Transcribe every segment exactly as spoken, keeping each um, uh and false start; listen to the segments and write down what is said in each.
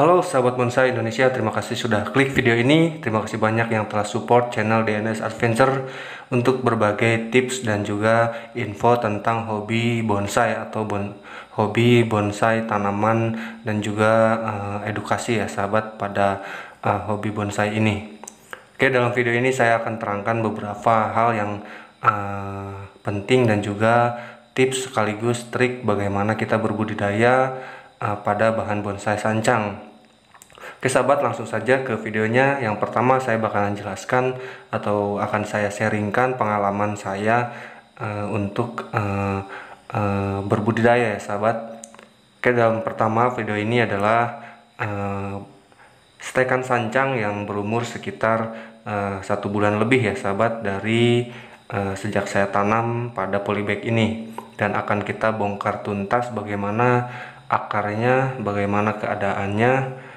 Halo sahabat bonsai Indonesia, terima kasih sudah klik video ini. Terima kasih banyak yang telah support channel D N S Adventure untuk berbagai tips dan juga info tentang hobi bonsai atau bon hobi bonsai tanaman dan juga uh, edukasi ya sahabat pada uh, hobi bonsai ini. Oke, dalam video ini saya akan terangkan beberapa hal yang uh, penting dan juga tips sekaligus trik bagaimana kita berbudidaya uh, pada bahan bonsai sancang. Oke sahabat, langsung saja ke videonya. Yang pertama saya bakalan jelaskan atau akan saya sharingkan pengalaman saya uh, untuk uh, uh, berbudidaya ya sahabat. Oke, dalam pertama video ini adalah uh, stekan sancang yang berumur sekitar uh, satu bulan lebih ya sahabat dari uh, sejak saya tanam pada polybag ini, dan akan kita bongkar tuntas bagaimana akarnya, bagaimana keadaannya,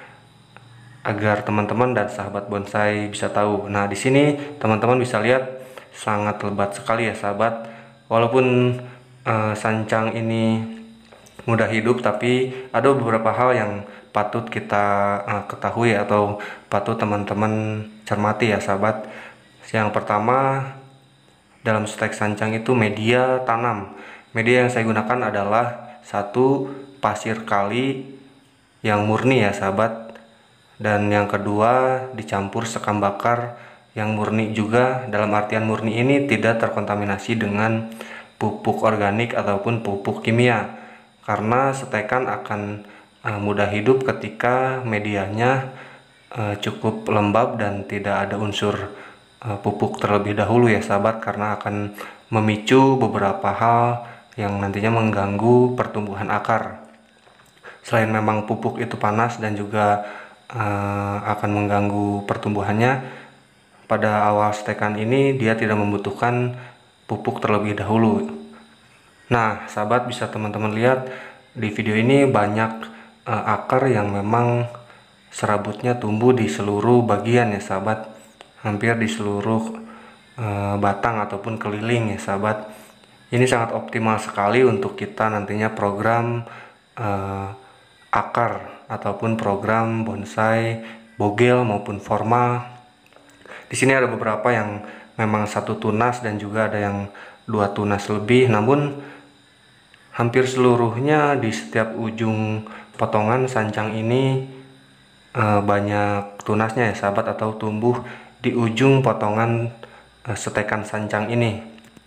agar teman-teman dan sahabat bonsai bisa tahu. Nah, di sini teman-teman bisa lihat sangat lebat sekali ya sahabat. Walaupun uh, sancang ini mudah hidup, tapi ada beberapa hal yang patut kita uh, ketahui atau patut teman-teman cermati ya sahabat. Yang pertama, dalam stek sancang itu media tanam. Media yang saya gunakan adalah satu, pasir kali yang murni ya sahabat. Dan yang kedua, dicampur sekam bakar yang murni juga. Dalam artian murni ini tidak terkontaminasi dengan pupuk organik ataupun pupuk kimia, karena stekan akan uh, mudah hidup ketika medianya uh, cukup lembab dan tidak ada unsur uh, pupuk terlebih dahulu ya sahabat, karena akan memicu beberapa hal yang nantinya mengganggu pertumbuhan akar. Selain memang pupuk itu panas dan juga Uh, akan mengganggu pertumbuhannya, pada awal stekan ini dia tidak membutuhkan pupuk terlebih dahulu. Nah sahabat, bisa teman-teman lihat di video ini banyak uh, akar yang memang serabutnya tumbuh di seluruh bagian ya sahabat, hampir di seluruh uh, batang ataupun keliling ya sahabat. Ini sangat optimal sekali untuk kita nantinya program uh, akar ataupun program bonsai bogel maupun formal. Di sini ada beberapa yang memang satu tunas dan juga ada yang dua tunas lebih, namun hampir seluruhnya di setiap ujung potongan sancang ini e, banyak tunasnya ya sahabat, atau tumbuh di ujung potongan e, stekan sancang ini.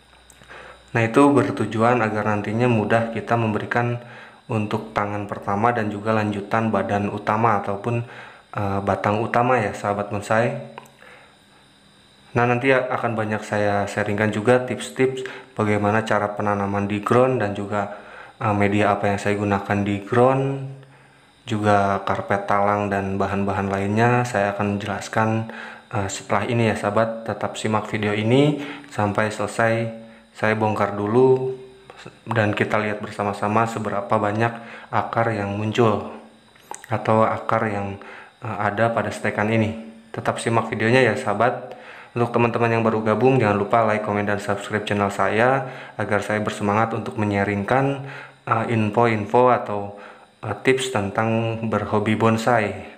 Nah, itu bertujuan agar nantinya mudah kita memberikan untuk tangan pertama dan juga lanjutan badan utama ataupun e, batang utama ya sahabat bonsai. Nah, nanti akan banyak saya sharingkan juga tips-tips bagaimana cara penanaman di ground dan juga e, media apa yang saya gunakan di ground, juga karpet talang dan bahan-bahan lainnya saya akan jelaskan e, setelah ini ya sahabat. Tetap simak video ini sampai selesai. Saya bongkar dulu dan kita lihat bersama-sama seberapa banyak akar yang muncul atau akar yang uh, ada pada stekan ini. Tetap simak videonya ya sahabat. Untuk teman-teman yang baru gabung, jangan lupa like, komen, dan subscribe channel saya agar saya bersemangat untuk menyaringkan info-info uh, atau uh, tips tentang berhobi bonsai.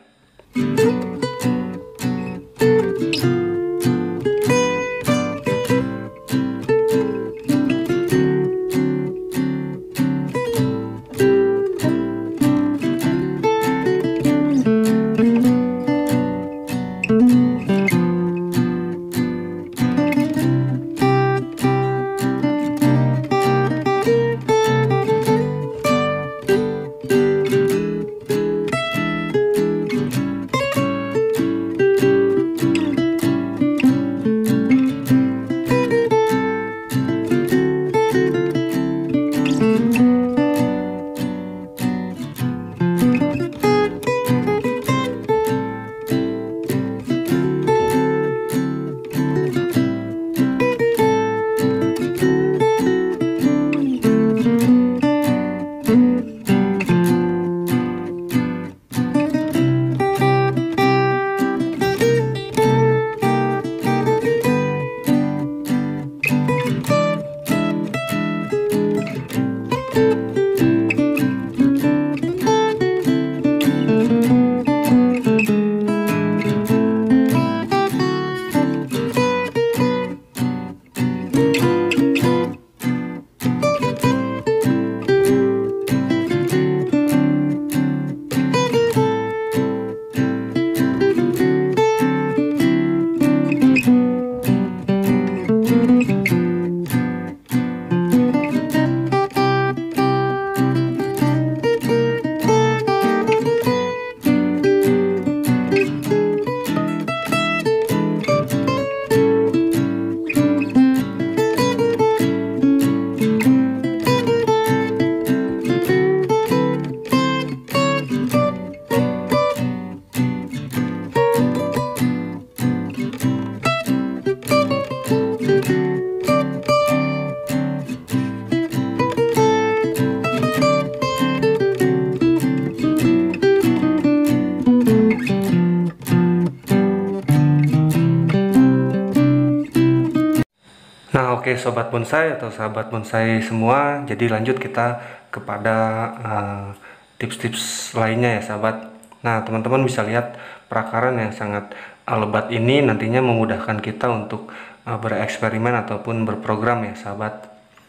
Nah oke sobat bonsai atau sahabat bonsai semua, jadi lanjut kita kepada tips-tips uh, lainnya ya sahabat. Nah teman-teman bisa lihat perakaran yang sangat uh, lebat ini nantinya memudahkan kita untuk uh, bereksperimen ataupun berprogram ya sahabat.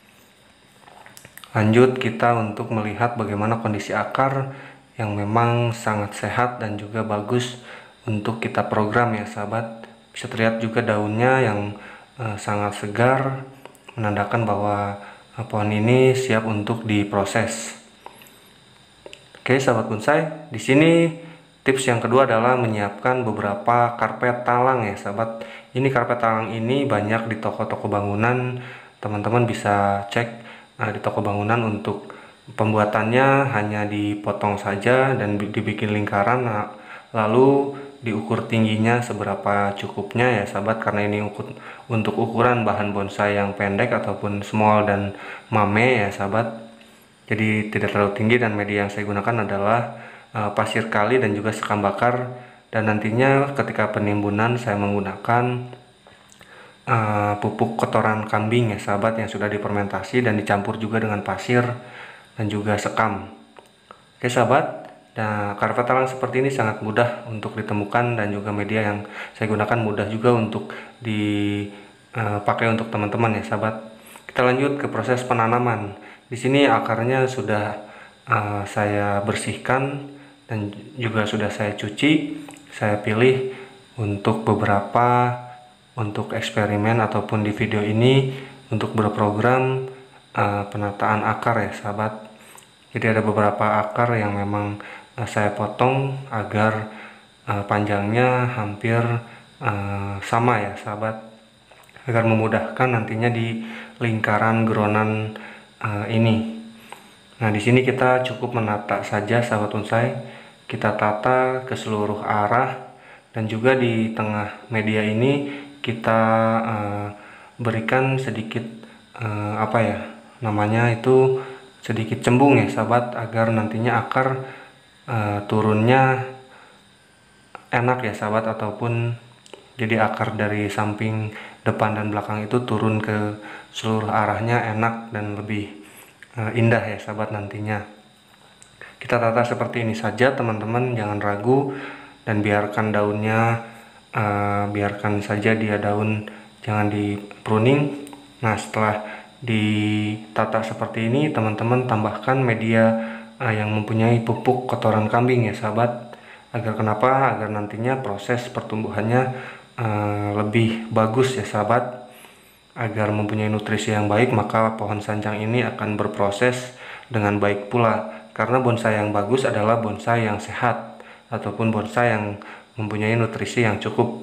Lanjut kita untuk melihat bagaimana kondisi akar yang memang sangat sehat dan juga bagus untuk kita program ya sahabat. Bisa terlihat juga daunnya yang uh, sangat segar, menandakan bahwa uh, pohon ini siap untuk diproses. Oke sahabat bonsai, di sini tips yang kedua adalah menyiapkan beberapa karpet talang ya sahabat. Ini karpet talang ini banyak di toko-toko bangunan, teman-teman bisa cek uh, di toko bangunan. Untuk pembuatannya hanya dipotong saja dan dibikin lingkaran, nah, lalu diukur tingginya seberapa cukupnya ya sahabat, karena ini ukur, untuk ukuran bahan bonsai yang pendek ataupun small dan mame ya sahabat. Jadi tidak terlalu tinggi, dan media yang saya gunakan adalah uh, pasir kali dan juga sekam bakar. Dan nantinya ketika penimbunan saya menggunakan uh, pupuk kotoran kambing ya sahabat, yang sudah difermentasi dan dicampur juga dengan pasir dan juga sekam. Oke sahabat, nah karpet talang seperti ini sangat mudah untuk ditemukan, dan juga media yang saya gunakan mudah juga untuk dipakai uh, untuk teman-teman ya sahabat. Kita lanjut ke proses penanaman. Di sini akarnya sudah uh, saya bersihkan dan juga sudah saya cuci. Saya pilih untuk beberapa untuk eksperimen ataupun di video ini untuk berprogram uh, penataan akar ya sahabat. Jadi ada beberapa akar yang memang uh, saya potong agar uh, panjangnya hampir uh, sama ya sahabat, agar memudahkan nantinya di lingkaran geronan Uh, ini. Nah di sini kita cukup menata saja sahabat bonsai, kita tata ke seluruh arah, dan juga di tengah media ini kita uh, berikan sedikit uh, apa ya namanya itu sedikit cembung ya sahabat, agar nantinya akar uh, turunnya enak ya sahabat, ataupun jadi akar dari samping, depan dan belakang itu turun ke seluruh arahnya enak dan lebih uh, indah ya sahabat nantinya. Kita tata seperti ini saja teman-teman, jangan ragu, dan biarkan daunnya uh, biarkan saja dia daun, jangan di pruning. Nah setelah ditata seperti ini teman-teman tambahkan media uh, yang mempunyai pupuk kotoran kambing ya sahabat. Agar kenapa? Agar nantinya proses pertumbuhannya uh, lebih bagus ya sahabat. Agar mempunyai nutrisi yang baik, maka pohon sancang ini akan berproses dengan baik pula. Karena bonsai yang bagus adalah bonsai yang sehat, ataupun bonsai yang mempunyai nutrisi yang cukup.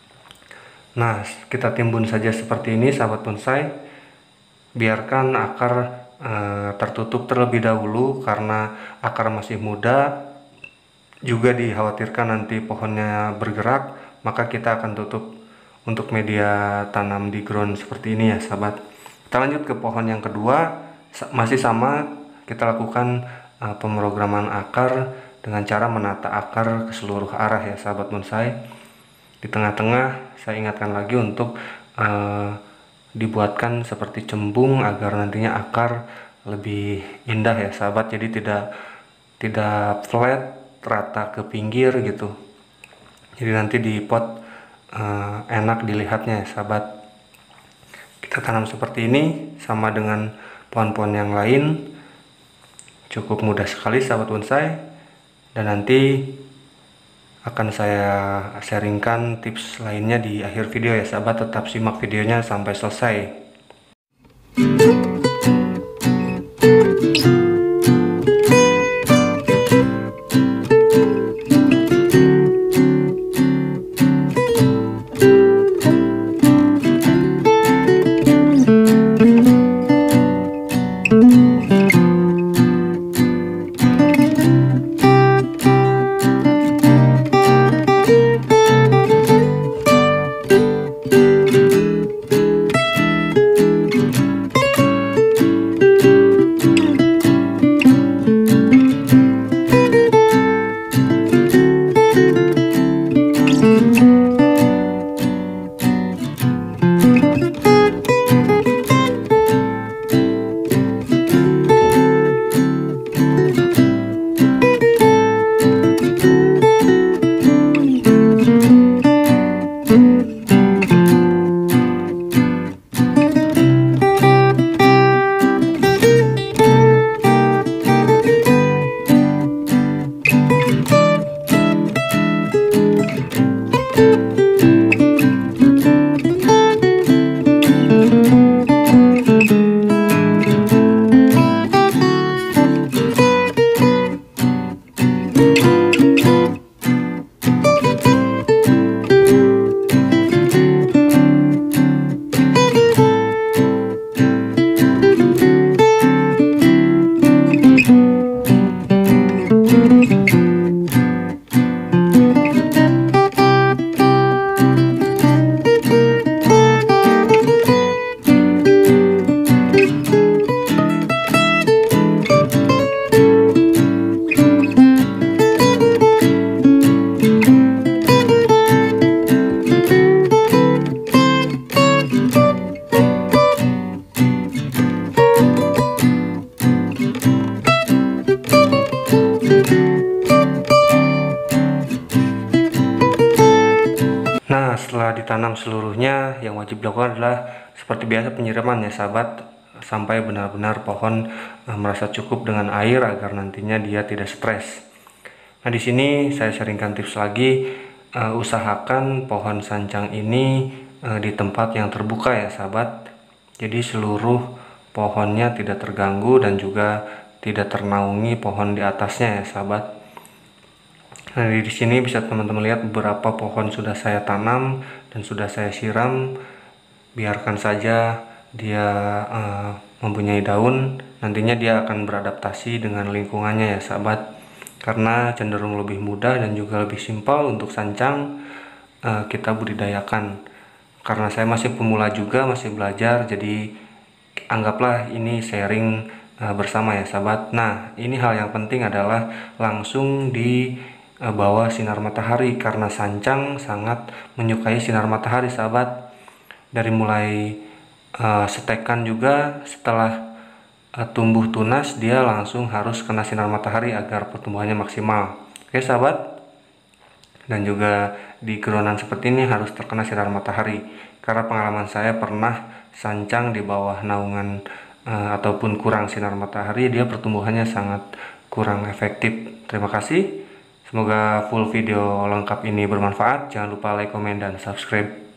Nah kita timbun saja seperti ini sahabat bonsai. Biarkan akar uh, tertutup terlebih dahulu, karena akar masih muda, juga dikhawatirkan nanti pohonnya bergerak, maka kita akan tutup untuk media tanam di ground seperti ini ya sahabat. Kita lanjut ke pohon yang kedua, masih sama, kita lakukan uh, pemrograman akar dengan cara menata akar ke seluruh arah ya sahabat bonsai. Di tengah-tengah saya ingatkan lagi untuk uh, dibuatkan seperti cembung, agar nantinya akar lebih indah ya sahabat, jadi tidak tidak flat, rata ke pinggir gitu. Jadi nanti di pot uh, enak dilihatnya ya sahabat. Kita tanam seperti ini sama dengan pohon-pohon yang lain, cukup mudah sekali sahabat bonsai. Dan nanti akan saya sharingkan tips lainnya di akhir video ya sahabat. Tetap simak videonya sampai selesai. Nah, setelah ditanam seluruhnya, yang wajib dilakukan adalah seperti biasa penyiraman ya sahabat, sampai benar-benar pohon uh, merasa cukup dengan air agar nantinya dia tidak stres. Nah, di sini saya sharingkan tips lagi, uh, usahakan pohon sancang ini uh, di tempat yang terbuka ya sahabat. Jadi seluruh pohonnya tidak terganggu dan juga tidak ternaungi pohon di atasnya ya sahabat. Nah, di sini bisa teman-teman lihat beberapa pohon sudah saya tanam dan sudah saya siram. Biarkan saja dia uh, mempunyai daun, nantinya dia akan beradaptasi dengan lingkungannya ya sahabat. Karena cenderung lebih mudah dan juga lebih simpel untuk sancang uh, kita budidayakan. Karena saya masih pemula juga, masih belajar, jadi anggaplah ini sharing uh, bersama ya sahabat. Nah, ini hal yang penting adalah langsung di bawah sinar matahari, karena sancang sangat menyukai sinar matahari sahabat. Dari mulai uh, setekan juga setelah uh, tumbuh tunas, dia langsung harus kena sinar matahari agar pertumbuhannya maksimal. Oke sahabat, dan juga di geronan seperti ini harus terkena sinar matahari, karena pengalaman saya pernah sancang di bawah naungan uh, ataupun kurang sinar matahari, dia pertumbuhannya sangat kurang efektif. Terima kasih. Semoga full video lengkap ini bermanfaat. Jangan lupa like, komen, dan subscribe.